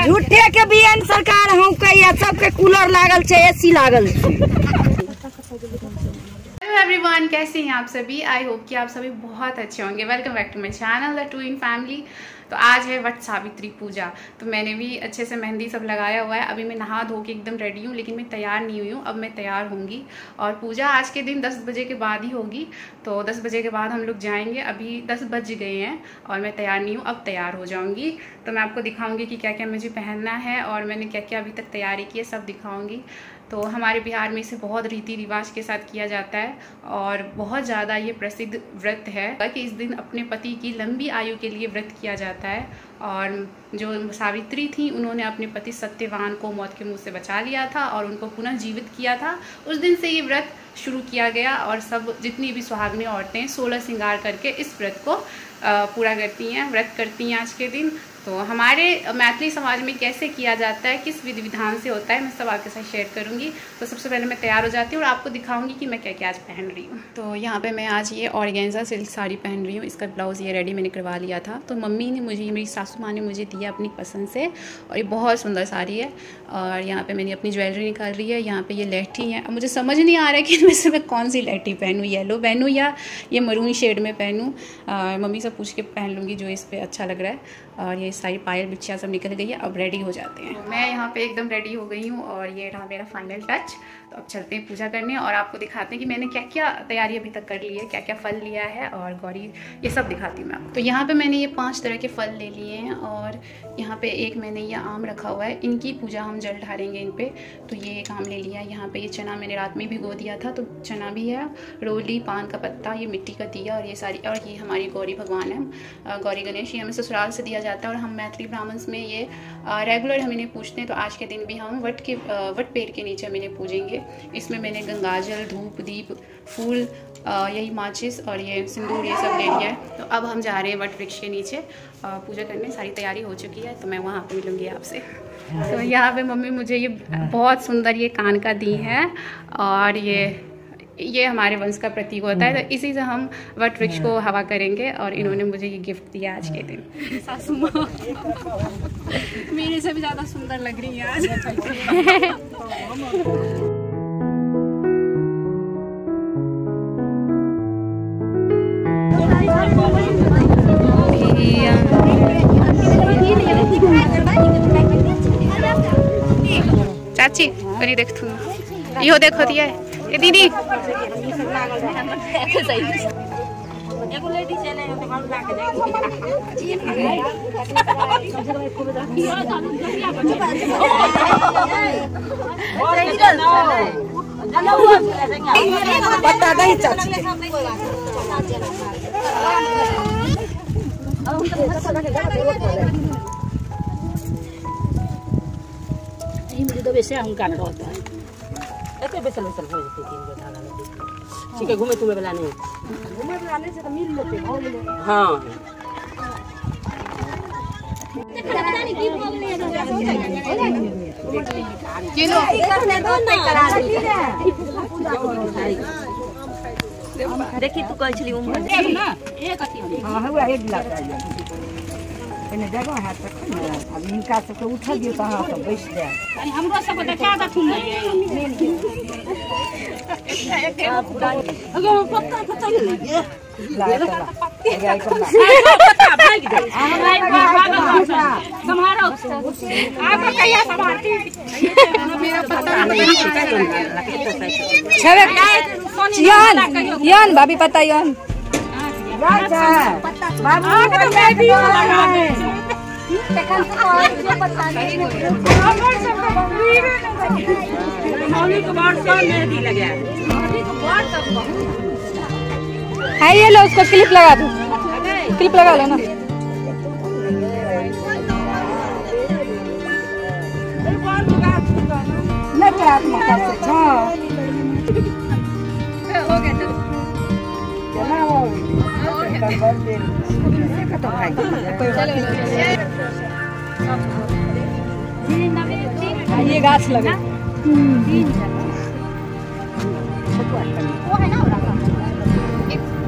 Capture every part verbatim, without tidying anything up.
झूठे के बीएन सरकार हम कहिया सबके कूलर लागल छे, एसी लागल छे। हेलो एवरीवन, कैसे हैं आप सभी? आई होप कि आप सभी बहुत अच्छे होंगे। Welcome back to my channel the twin family. तो आज है वट सावित्री पूजा, तो मैंने भी अच्छे से मेहंदी सब लगाया हुआ है। अभी मैं नहा धो के एकदम रेडी हूँ, लेकिन मैं तैयार नहीं हुई हूँ। अब मैं तैयार होंगी और पूजा आज के दिन दस बजे के बाद ही होगी। तो दस बजे के बाद हम लोग जाएंगे। अभी दस बज गए हैं और मैं तैयार नहीं हूँ, अब तैयार हो जाऊँगी। तो मैं आपको दिखाऊँगी कि क्या क्या मुझे पहनना है और मैंने क्या क्या अभी तक तैयारी की है, सब दिखाऊँगी। तो हमारे बिहार में इसे बहुत रीति रिवाज के साथ किया जाता है और बहुत ज़्यादा ये प्रसिद्ध व्रत है कि इस दिन अपने पति की लंबी आयु के लिए व्रत किया जाता है। और जो सावित्री थी, उन्होंने अपने पति सत्यवान को मौत के मुंह से बचा लिया था और उनको पुनः जीवित किया था। उस दिन से ये व्रत शुरू किया गया और सब जितनी भी सुहागनी औरतें सोलह श्रृंगार करके इस व्रत को पूरा करती हैं, व्रत करती हैं आज के दिन। तो हमारे मैथिली समाज में कैसे किया जाता है, किस विधि विधान से होता है, मैं सब आपके साथ शेयर करूंगी। तो सबसे पहले मैं तैयार हो जाती हूँ और आपको दिखाऊंगी कि मैं क्या क्या आज पहन रही हूँ। तो यहाँ पे मैं आज ये ऑर्गेन्जा सिल्क साड़ी पहन रही हूँ। इसका ब्लाउज़ ये रेडी मैंने करवा लिया था। तो मम्मी ने मुझे, मेरी सासू माँ ने मुझे दिया अपनी पसंद से और ये बहुत सुंदर साड़ी है। और यहाँ पर मैंने अपनी ज्वेलरी निकाल रही है। यहाँ पर ये लहठी है। अब मुझे समझ नहीं आ रहा है कि इनमें से मैं कौन सी लहठी पहनूँ, येलो पहनूँ या ये मरून शेड में पहनूँ। मम्मी से पूछ के पहन लूँगी जो इस पर अच्छा लग रहा है। और ये सारी पायल बिछिया सब निकल गई है। अब रेडी हो जाते हैं। तो मैं यहाँ पे एकदम रेडी हो गई हूँ और ये रहा मेरा फाइनल टच। तो अब चलते हैं पूजा करने और आपको दिखाते हैं कि मैंने क्या क्या तैयारी अभी तक कर ली है, क्या क्या फल लिया है और गौरी, ये सब दिखाती हूँ मैं आपको। तो यहाँ पे मैंने ये पांच तरह के फल ले लिए हैं और यहाँ पे एक मैंने ये आम रखा हुआ है। इनकी पूजा हम जल ढारेंगे इन पे। तो ये एक आम ले लिया है। यहाँ पे ये चना मैंने रात में भिगो दिया था, तो चना भी है। रोली, पान का पत्ता, ये मिट्टी का दिया और ये सारी, और ये हमारी गौरी भगवान है, गौरी गणेश। ये हमें ससुराल से दिया जाता है और हम मैथिली ब्राह्मण्स में ये रेगुलर हम इन्हें पूछते हैं। तो आज के दिन भी हम वट के वट पेड़ के नीचे हम इन्हें पूजेंगे। इसमें मैंने गंगाजल, धूप, दीप, फूल, यही माचिस और ये सिंदूर, ये सब ले लिया है। तो अब हम जा रहे हैं वट वृक्ष के नीचे पूजा करने। सारी तैयारी हो चुकी है, तो मैं वहाँ पे मिलूँगी आपसे। तो यहाँ पे मम्मी मुझे ये बहुत सुंदर ये कान का दी है और ये ये हमारे वंश का प्रतीक होता है। तो इसी से हम वट वृक्ष को हवा करेंगे और इन्होंने मुझे ये गिफ्ट दिया आज के दिन। सासू माँ मेरे से भी ज़्यादा सुंदर लग रही है आज। चाची करी देख तू, यो देखो दिया है ये दीदी। पता नहीं चाची मुझे तो वैसे अहंकार होता है। ऐसे बेसल बेसल हो जाती तीन गो धागा में। ठीक है, घूमे तुम्हें वाला नहीं, घूमे वाला नहीं से तो मिल लेते हो। हां ये लो करने दो ना, करा देखी तू कह छली उम्र ना एक अथी। हां हुआ एक गिलास एने जगह है तक। अब इनका सब तो उठा दियो, कहां सब बैठ जाए। अरे हमरो सब देखा द तुम नहीं अगर पत्ता पत्ता नहीं लाए तो गाय को पत्ता भाग दे। तुम्हारा आप कहिया संभालती मेरा पत्ता छवे यान यान भाभी पता यान राजा बाबू को मैं भी लगा दे। तखन तो और जो पता नहीं हमर सब मम्मी को बार साल मेहंदी लगा मम्मी को बार सब है। ये लो, उसको क्लिप लगा दो, क्लिप लगा लो ना। नकारात्मक हां हो गया। चलो चला हो ये गाछ लगे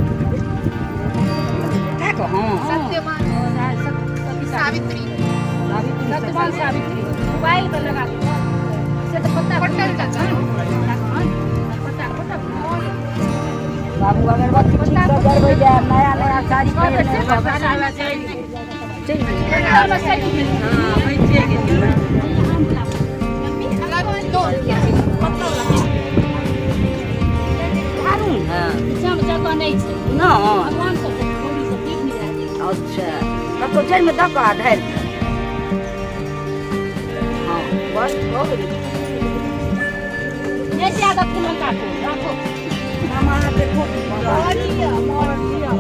सावित्री सत्यवान सावित्री मोबाइल पर लगा दो से तो पत्ता पट्टा बाबू अगरबत्ती पत्ता कर भैया नया नया साड़ी पहनने का बनाना चाहिए चाहिए हां बैठिए दो हां सब जगह नहीं है ना भगवान सब थोड़ी से ठीक नहीं है अच्छा तब तो जल में दका ढाल हां बस हो गई ये ज्यादा फूल काटो रखो मामा देखो मोरिया मोरिया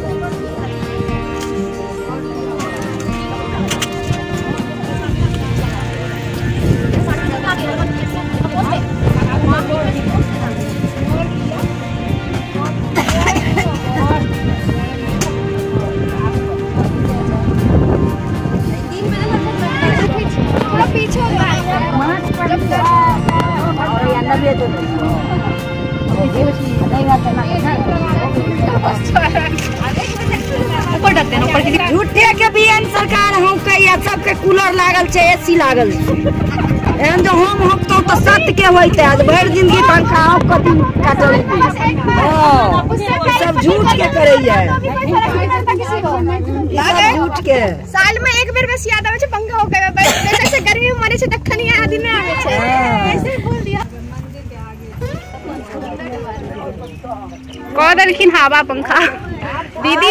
झूठे के बियन सरकार हम कहिया सबके कूलर लागल छे एसी लागल एहन जो हम हकतो तो सत्य के होइते आज भर जिंदगी पंखा हम कभी काटल सब झूठ के करैया झूठ के साल में एक बेर बस याद आवे छे पंखा हो के बैठ जैसे गर्मी में मरे छे तखनी आ दिन में आवे छे ऐसे बोल दिया कह देलखिन हवा पंखा दीदी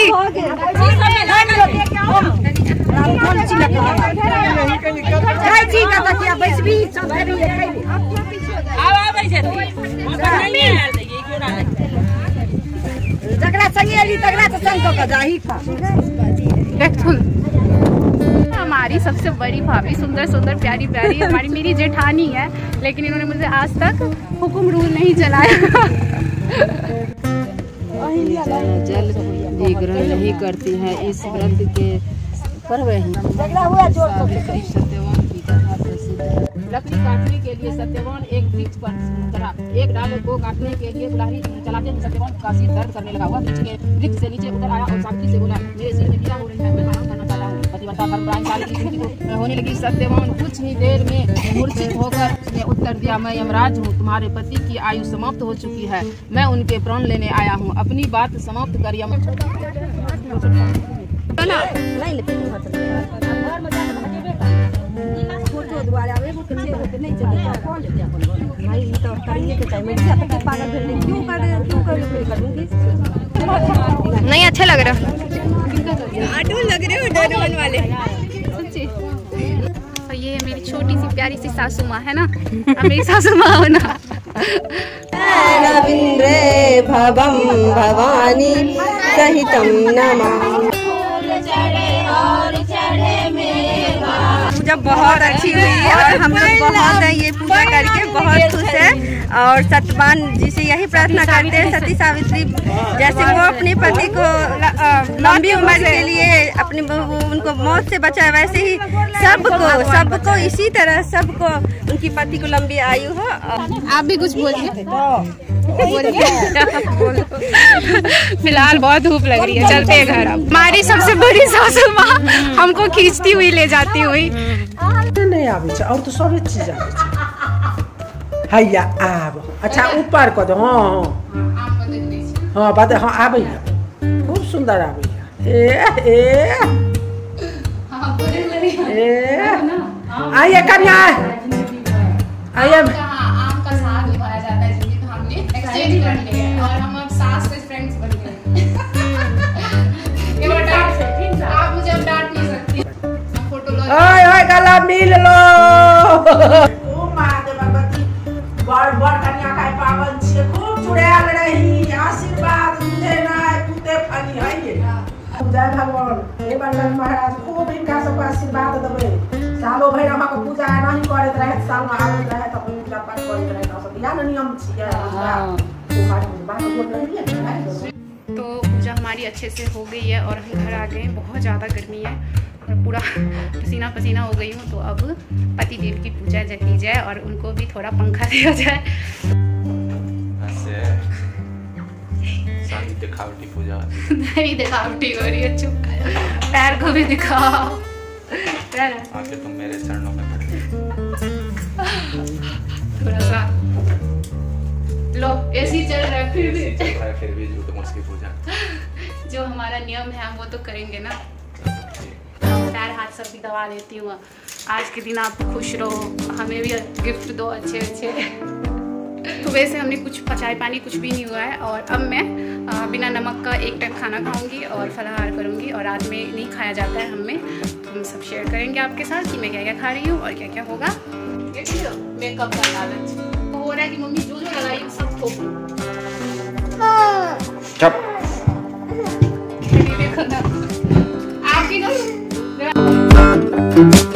जकरा संगे एली तकरा तो संग क जाही खा हमारी सबसे बड़ी भाभी सुंदर सुंदर प्यारी प्यारी हमारी मेरी जेठानी है, लेकिन इन्होंने मुझे आज तक हुक्म रूल नहीं चलाया। जल भी ग्रहण नहीं करती है इस व्रत के पर्व ही लकड़ी काटने के लिए सत्यवान एक वृक्ष पर चढ़ा। एक डाले को काटने के लिए कुल्हाड़ी चलाते हैं। सत्यवान का सिर दर्द करने लगा। वह नीचे वृक्ष से नीचे उतर आया और सावित्री से बोला, मेरे सिर में पीड़ा हो रही है, मैं आराम करना चाहता हूँ। पतिव्रता परंपराएं सारी की जिंदगी होने लगी। सत्यवान कुछ ही देर में मूर्छित होकर उसने उत्तर दिया, मैं यमराज हूँ, तुम्हारे पति की आयु समाप्त हो चुकी है, मैं उनके प्राण लेने आया हूँ, अपनी बात समाप्त कर यम नहीं अच्छा लग रहा, आटू लग रहे हो डरवन वाले। और ये मेरी छोटी सी प्यारी सी सासू माँ है ना, अब मेरी सासू माँ हो ना। रविंद्रे भवम भवानी सहितम नमः। पूजा बहुत अच्छी हुई और हम लोग बहुत ये पूजा करके बहुत खुश है और सत्यवान जी से यही प्रार्थना करते हैं, सती सावित्री जैसे वो अपने पति को लंबी उम्र के लिए अपनी उनको मौत से बचाए, वैसे ही सबको सबको इसी तरह सबको उनकी पति को लंबी आयु हो। आप भी कुछ बोलिए। फिलहाल बहुत धूप लग रही है, चलते हैं घर। अब हमारी सबसे बड़ी सासू माँ हमको खींचती हुई ले जाती हुई। नहीं आवे और तो सब चीज आवे हैया आब। अच्छा ऊपर को दो। हाँ हाँ बात हाँ आवे खूब सुंदर आवे। ए ए ए आइए कन्या आइए। आम का साग निभाया जाता है जिंदगी को हमने एक्सचेंज कर लिया है और हम अब सास से फ्रेंड्स बन गए। ये बात आप मुझे अब डांट नहीं सकती। फोटो लो। ओए ओए गला मिल लो। ओ मां दे भगवती बड़ बड़ कन्या का पावन छे, खूब चुड़ैल रही, आशीर्वाद तुझे ना पुते फनी है ये। जय भगवान हे बंदन महाराज खूब इनका सब आशीर्वाद देबे। सालो भर हम के पूजा नहीं करत रहे, साल में आवे रहे त पूजा पाठ करत रहे त सब यान नियम छिए। हां तुम्हारी बात बोल रही है। तो पूजा हमारी अच्छे से हो गई है और हम घर आ गए। बहुत ज़्यादा गर्मी है और पूरा पसीना पसीना हो गई हूँ। तो अब पति देव की पूजा की जाए और उनको भी थोड़ा पंखा दिया जाए। सारी दिखावटी पूजा नहीं दिखावटी हो रही है, चुप। पैर को भी दिखाओ। आके तुम मेरे चरणों में पड़ गए। थोड़ा सा लो, एसी चल रहा है फिर भी चल रहा है फिर भी झूठ मूठ की पूजा। जो हमारा नियम है हम वो तो करेंगे ना। पैर हाथ सब भी दबा देती हूँ। आज के दिन आप खुश रहो, हमें भी गिफ्ट दो अच्छे अच्छे। तो वैसे हमने कुछ चाय पानी कुछ भी नहीं हुआ है और अब मैं आ, बिना नमक का एक टाइम खाना खाऊंगी और फलाहार करूंगी और रात में नहीं खाया जाता है हम में, तो हम सब शेयर करेंगे आपके साथ कि मैं क्या क्या खा रही हूँ और क्या क्या होगा। मेकअप का लालच हो रहा है कि मम्मी जो जो लगाई सब को देखो ना आपकी ना